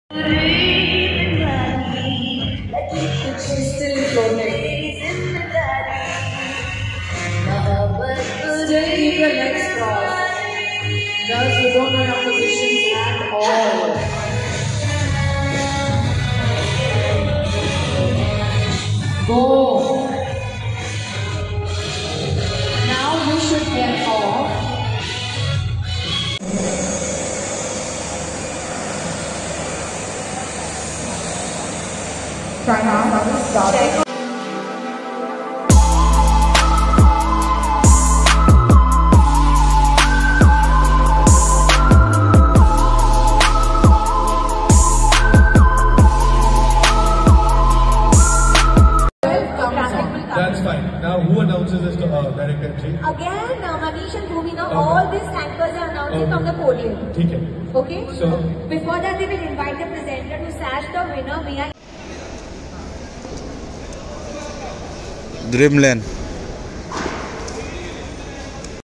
She's still floating. Still keep your legs crossed. Girls, you don't know your positions at all. Go. Now you should get off. Try now. Now we start. That's fine. Now, who announces this direct entry? Again, Manish and Femina, all these anchors are announcing from the podium. Okay. Okay? So, before that, we will invite the presenter to sash the winner. Dreamland.